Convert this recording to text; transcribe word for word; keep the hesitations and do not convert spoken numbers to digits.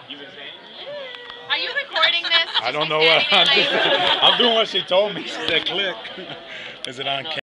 Are you recording this? I don't know what I'm doing. I'm doing what she told me. She said click. Is it on camera?